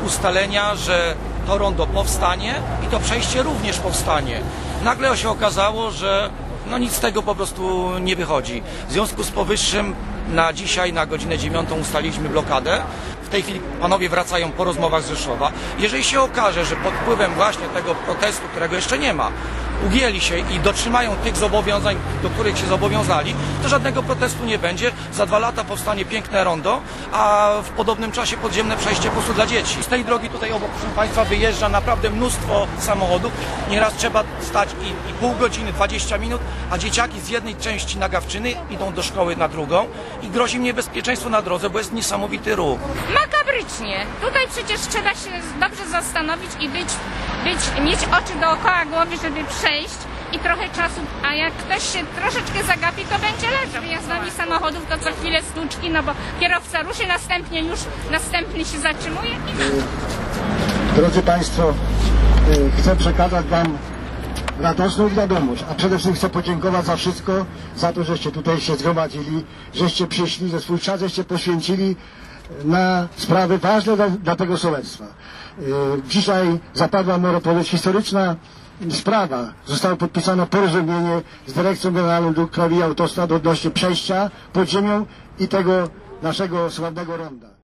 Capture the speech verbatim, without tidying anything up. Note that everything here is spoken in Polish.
ustalenia, że to rondo powstanie i to przejście również powstanie. Nagle się okazało, że no nic z tego po prostu nie wychodzi. W związku z powyższym na dzisiaj na godzinę dziewiątą ustaliliśmy blokadę. W tej chwili panowie wracają po rozmowach z Rzeszowa. Jeżeli się okaże, że pod wpływem właśnie tego protestu, którego jeszcze nie ma, ugięli się i dotrzymają tych zobowiązań, do których się zobowiązali, to żadnego protestu nie będzie. Za dwa lata powstanie piękne rondo, a w podobnym czasie podziemne przejście po prostu dla dzieci. Z tej drogi tutaj obok, proszę Państwa, wyjeżdża naprawdę mnóstwo samochodów. Nieraz trzeba stać i, i pół godziny, dwadzieścia minut, a dzieciaki z jednej części Nagawczyny idą do szkoły na drugą i grozi im niebezpieczeństwo na drodze, bo jest niesamowity ruch. Makabrycznie. Tutaj przecież trzeba się dobrze zastanowić i być, być, mieć oczy dookoła głowy, żeby przejść i trochę czasu, a jak ktoś się troszeczkę zagapi, to będzie leżał. Wyjazdami samochodów to co chwilę stłuczki, no bo kierowca ruszy, następnie już następny się zatrzymuje. I... Drodzy Państwo, chcę przekazać Wam radosną wiadomość, a przede wszystkim chcę podziękować za wszystko, za to, żeście tutaj się zgromadzili, żeście przyszli, że swój czas żeście poświęcili na sprawy ważne dla, dla tego sołectwa. Dzisiaj zapadła, można powiedzieć, historyczna sprawa. Zostało podpisane porozumienie z Dyrekcją Generalną Dróg Krajowych i Autostrad odnośnie przejścia pod ziemią i tego naszego sławnego ronda.